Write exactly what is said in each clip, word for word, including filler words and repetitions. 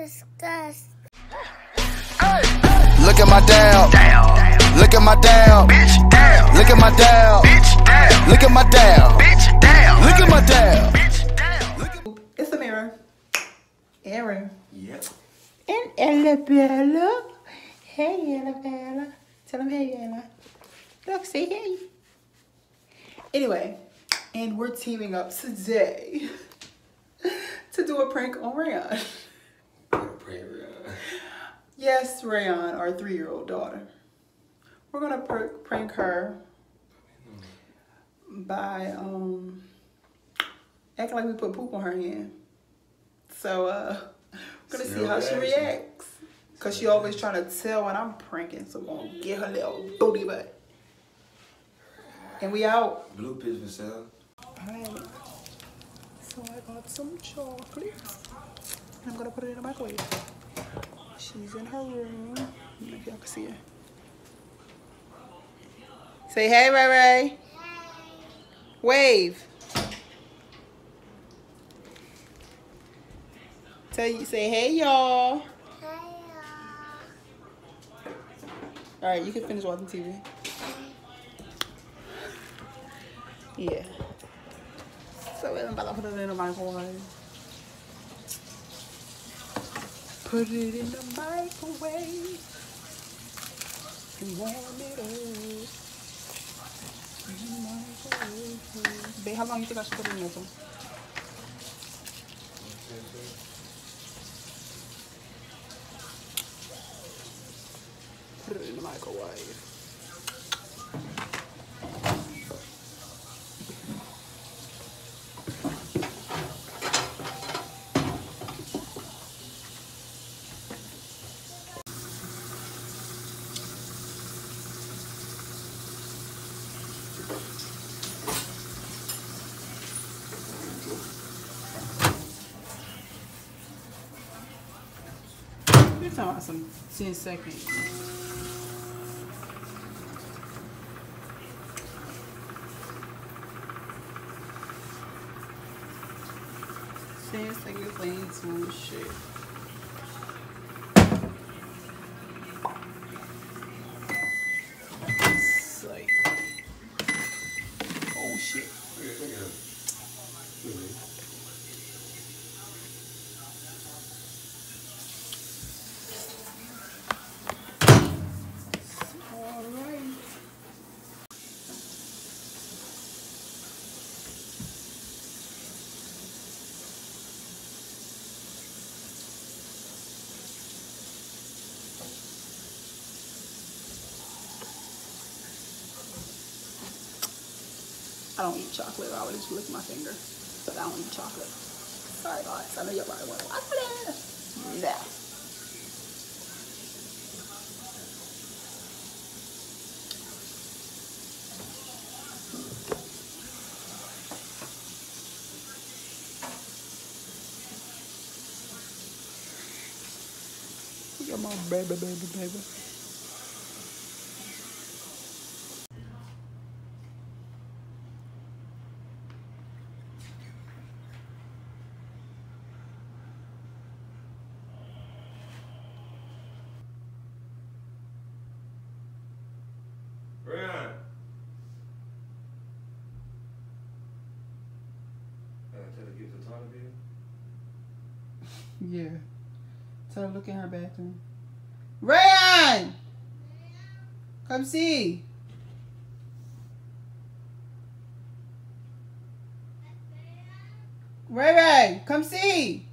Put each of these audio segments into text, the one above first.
disgust. Look at my down. Look at my down. Bitch down. Look at my down. Bitch down. Look at my down. Bitch down. Look at my down. Bitch down. It's Amira. Aaron. Yep. And Ella Bella. Hey Ella Bella. Tell him hey Ella. Look, say hey. Anyway, and we're teaming up today to do a prank on Rayon. Prank Rayon. Yes, Rayon, our three-year-old daughter. We're gonna pr prank her by um acting like we put poop on her hand. So uh, we're gonna see how she reacts. Cause she always trying to tell when I'm pranking, so we're gonna get her little booty butt. And we out. Blue pitch for sale. Alright. So I got some chocolates. And I'm gonna put it in the microwave. She's in her room. I don't know if y'all can see her. Say hey, Ray Ray. Hey. Wave. Tell you, say hey, y'all. Hey, All right, you can finish watching T V. Yeah. So I'm about to put it in the microwave. Put it in the microwave and warm it up. In the microwave. Babe, how long you think I should put it in this one? Put it in the microwave. You're talking about some ten seconds. ten seconds into shit. Psych. Oh shit. I don't eat chocolate. I always lick my finger, but I don't eat chocolate. Sorry guys, I know you're probably wondering what's this? Yeah. Look at my baby, baby, baby. Rayon. Uh, tell her to get the toilet bill. Yeah. Tell her to look in her bathroom. Rayon! Come see. Ray Ray, come see.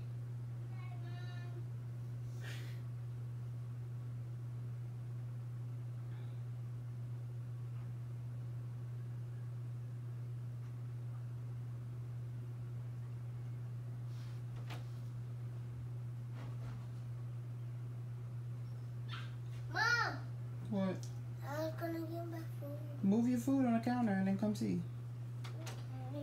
Mom, What? I was gonna get my food. Move your food on the counter and then come see. Okay.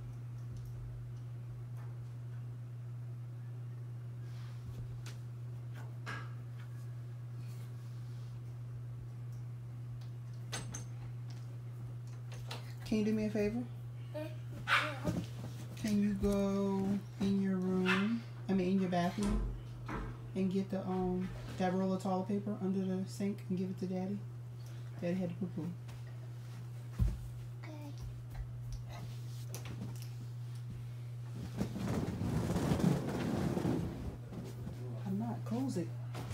Can you do me a favor? Can you go in your room, I mean in your bathroom, and get the um that roll of toilet paper under the sink and give it to Daddy. Daddy had to poo poo. Okay. I'm not. Close it.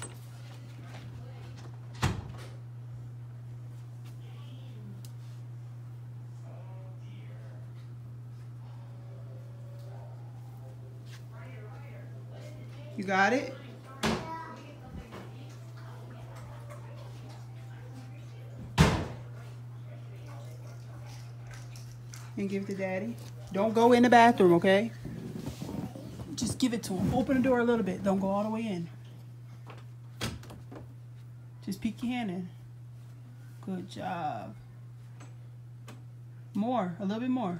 You got it? And give it to Daddy. Don't go in the bathroom, okay? Just give it to him. Open the door a little bit. Don't go all the way in. Just peek your hand in. Good job. More. A little bit more.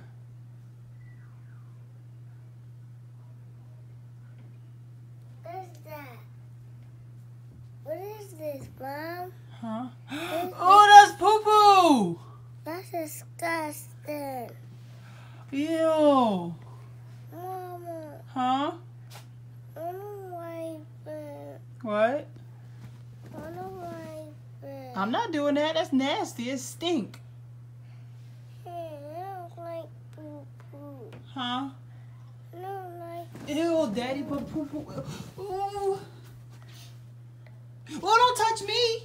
What is that? What is this, Mom? Huh? Oh, that's poo-poo! That's disgusting. Ew. Mama, Huh? I don't like it. What? I don't like it. I'm not doing that. That's nasty. It stink. Hey, I don't like poo-poo. Huh? I don't like Ew, Daddy put poo-poo. Ooh. Oh, don't touch me.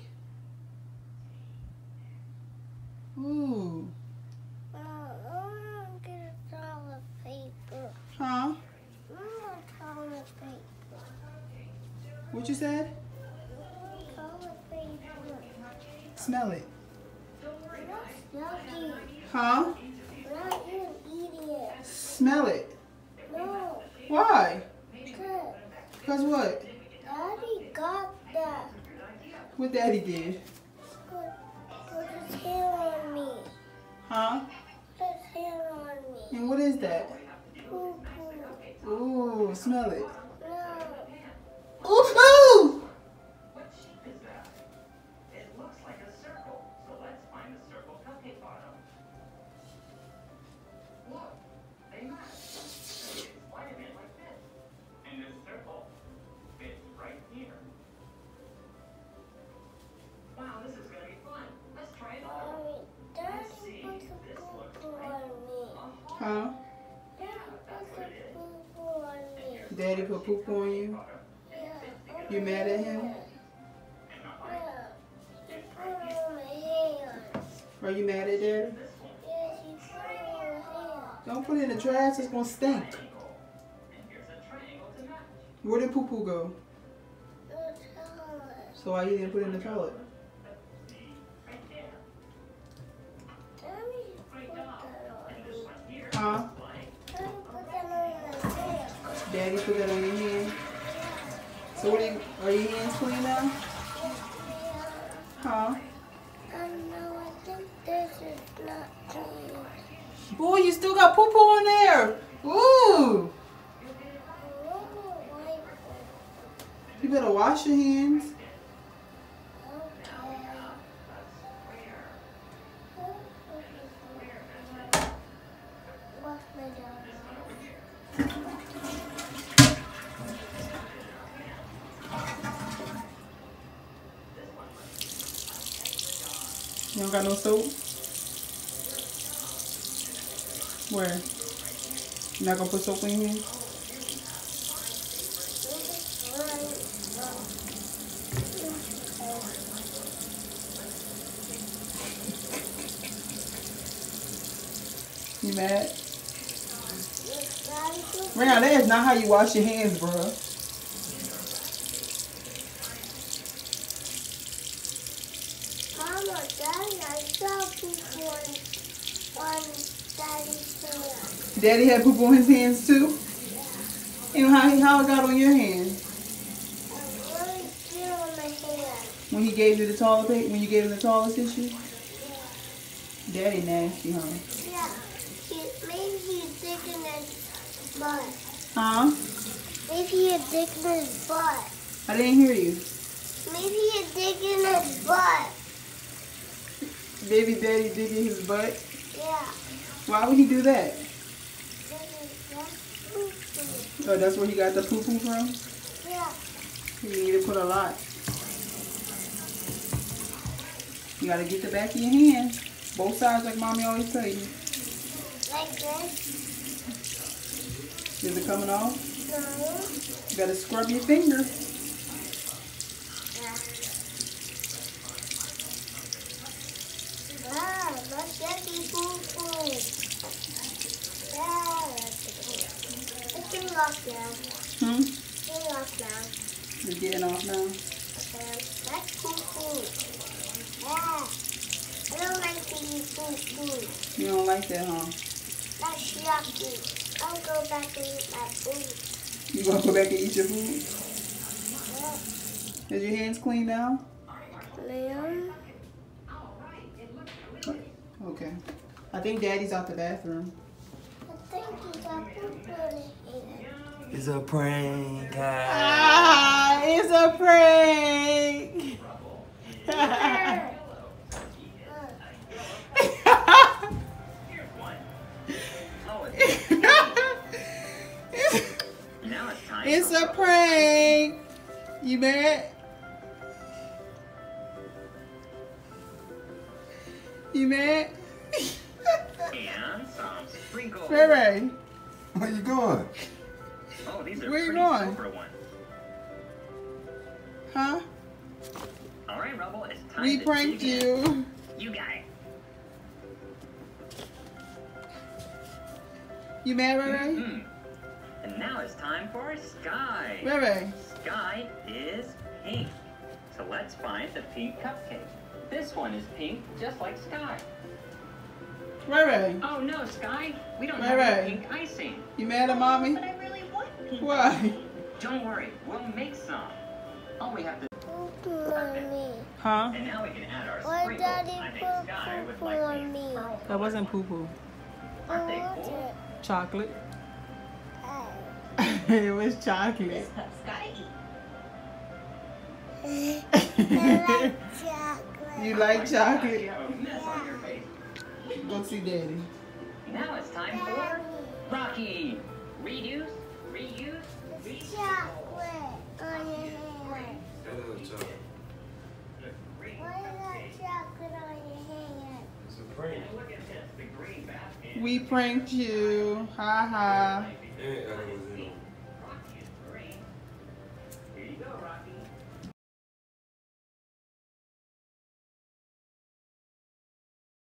Ooh. Mom, I want to get a toilet paper. Huh? I want toilet paper. What you said? Toilet paper. Smell it. That's yucky. Huh? I'm not even eating it. Smell it. No, Why? because Because what? Daddy got that. What Daddy did? Put, put his hand on me. Huh? Put his hand on me. And what is that? Poo-poo. Ooh, smell it. No. Ooh, ooh! Mommy, Daddy put the poo-poo on me. Huh? Daddy put the poo-poo on me. Daddy put poo-poo on you? Yeah. You mad at him? Yeah. He put it on my hand. Are you mad at Daddy? Yes, he put it on my hand. Don't put it in the trash. It's gonna stink. Where did poo-poo go? The toilet. So why you didn't put it in the toilet? Daddy put that on me. Huh? Daddy put that on my hand. Daddy put that on your hand. So what are, you, are your hands clean now? Yeah. Huh? I know, I think this is not clean. Boy, you still got poo-poo on there. Ooh! I don't like it. You better wash your hands. Wash my dog. You don't got no soap? Where? You not gonna put soap in your hands? You mad? Rihanna, that is not how you wash your hands, bro. Mama, Daddy, I saw people on, on Daddy's hand. Daddy had poop on his hands too? And how, how it got on your hand? What is it on my hand? When he gave you the toilet paper, when you gave him the toilet tissue? Daddy nasty, huh? Yeah. He, maybe he's digging his butt. Huh? Maybe he's digging his butt. I didn't hear you. Maybe he's digging his butt. Baby daddy digging his butt? Yeah. Why would he do that? This is just poo-poo. Oh, that's where he got the poo-poo from? Yeah. You need to put a lot. You gotta get the back of your hand. Both sides like mommy always tell you. Like this? Is it coming off? No. You gotta scrub your finger. Yeah. Ah, that's yucky poo-poo. Yeah, that's it. It's getting off now. Hmm? It's getting off now. It's getting off now. Okay. That's poo-poo. Yeah. I don't like to eat poo-poo. You don't like that, huh? That's yucky. I'll go back and eat my food. You gonna go back and eat your food? Yeah. Is your hands clean now? Ma'am? Okay. I think Daddy's out the bathroom. I think you got poo-poo in here. It's a prank. Ah, it's a prank. It's a prank. You mad? You mad? And some sprinkles. Ray Ray, Where you going? Oh, these are Where you pretty going? silver ones. huh? All right, Rubble, it's time We to pranked dig in. you. You got it. You mad, Ray Ray? Mm. And now it's time for Sky. Ray Ray. Sky is pink. So let's find the pink cupcake. This one is pink, just like Sky. Ray Ray. Oh no, Sky, we don't Ray have Ray. any pink icing. You mad at mommy? But I really want pink. Why? Don't worry, we'll make some. All we have to. Poo-poo on me. Huh? And now we can add our Why sprinkles. Daddy I think put Sky would poo-poo like on these me? pearl That wasn't poo poo. Aren't they What was cool? it? Chocolate. Oh. It was chocolate. I like chocolate. You like chocolate? You have a mess on your face. Go see Daddy. Now it's time for Rocky. Reduce, reuse, recycle. Chocolate on your hand. Why is that chocolate on your hand? It's a prank. And look at this, the green basket. We pranked you. Ha ha. And I was in